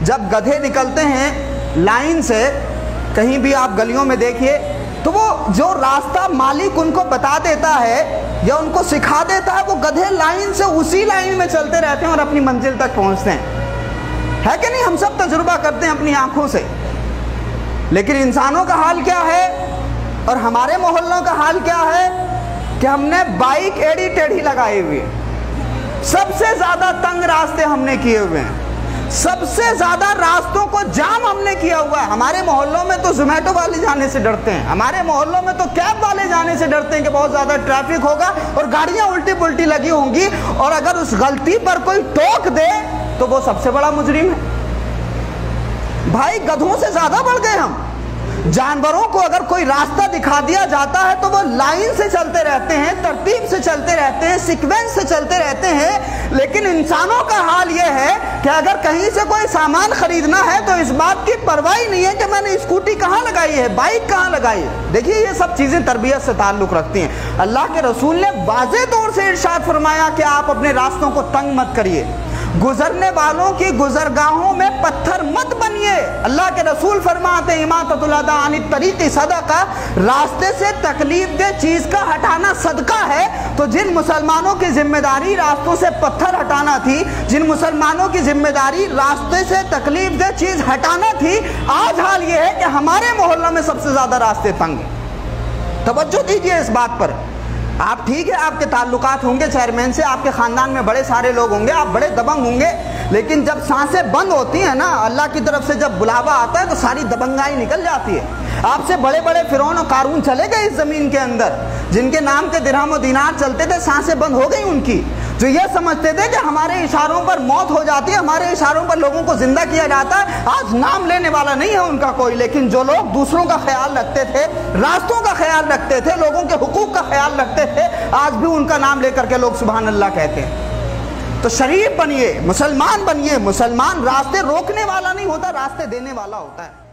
جب گدھے نکلتے ہیں لائن سے کہیں بھی آپ گلیوں میں دیکھیے تو وہ جو راستہ مالک ان کو بتا دیتا ہے یا ان کو سکھا دیتا ہے وہ گدھے لائن سے اسی لائن میں چلتے رہتے ہیں اور اپنی منزل تک پہنچتے ہیں. ہے کہ نہیں؟ ہم سب تجربہ کرتے ہیں اپنی آنکھوں سے. لیکن انسانوں کا حال کیا ہے اور ہمارے محلوں کا حال کیا ہے کہ ہم نے بائک ایڑی ٹیڑھی لگائی ہوئی ہے. سب سے زیادہ تنگ راستے ہم نے کیے ہوئے ہیں, سب سے زیادہ راستوں کو جام ہم نے کیا ہوا ہے. ہمارے محلوں میں تو زومیٹو والے جانے سے ڈرتے ہیں, ہمارے محلوں میں تو کیب والے جانے سے ڈرتے ہیں کہ بہت زیادہ ٹریفک ہوگا اور گاڑیاں الٹی پلٹی لگی ہوں گی, اور اگر اس غلطی پر کوئی ٹوک دے تو وہ سب سے بڑا مجرم ہے. بھائی گدھوں سے زیادہ بڑھ گئے ہم. جانوروں کو اگر کوئی راستہ دکھا دیا جاتا ہے تو وہ لائن سے چلتے رہتے ہیں, ترتیب سے چلتے رہتے ہیں, سیکوینس سے چلتے رہتے ہیں. لیکن انسانوں کا حال یہ ہے کہ اگر کہیں سے کوئی سامان خریدنا ہے تو اس بات کی پرواہ نہیں ہے کہ میں نے اسکوٹی کہاں لگائی ہے, بائک کہاں لگائی ہے. دیکھیے یہ سب چیزیں تربیت سے تعلق رکھتی ہیں. اللہ کے رسول نے واضح طور سے ارشاد فرمایا کہ آپ اپنے راستوں کو تنگ مت کریے, گزرنے والوں کی گزرگاہوں میں پتھر مت بنیے. اللہ کے رسول فرماتے ہیں اماطۃ الاذی عن الطریق صدقہ, راستے سے تکلیف دہ چیز کا ہٹانا صدقہ ہے. تو جن مسلمانوں کی ذمہ داری راستوں سے پتھر ہٹانا تھی, جن مسلمانوں کی ذمہ داری راستے سے تکلیف دہ چیز ہٹانا تھی, آج حال یہ ہے کہ ہمارے محلہ میں سب سے زیادہ راستے تنگ ہیں. توجہ دیجئے اس بات پر. آپ ٹھیک ہے آپ کے تعلقات ہوں گے چیئرمین سے, آپ کے خاندان میں بڑے سارے لوگ ہوں گے, آپ بڑے دبنگ ہوں گے, لیکن جب سانسیں بند ہوتی ہیں نا, اللہ کی طرف سے جب بلاوا آتا ہے تو ساری دبنگائی نکل جاتی ہے. آپ سے بڑے بڑے فرعون و قارون چلے گئے اس زمین کے اندر, جن کے نام کے درہم و دینار چلتے تھے, سانسیں بند ہو گئی ان کی, جو یہ سمجھتے تھے کہ ہمارے اشاروں پر موت ہو جاتی ہے, ہمارے اشاروں پر لوگوں کو زندہ کیا جاتا ہے. آج نام لینے والا نہیں ہے ان کا کوئی, لیکن جو لوگ دوسروں کا خیال رکھتے تھے, راستوں کا خیال رکھتے تھے, لوگوں کے حقوق کا خیال رکھتے تھے, آج بھی ان کا نام لے کر کے لوگ سبحان اللہ کہتے ہیں. تو شریف بنیے, مسلمان بنیے. مسلمان راستے روکنے والا نہیں ہوتا, راستے دینے والا ہوتا ہے.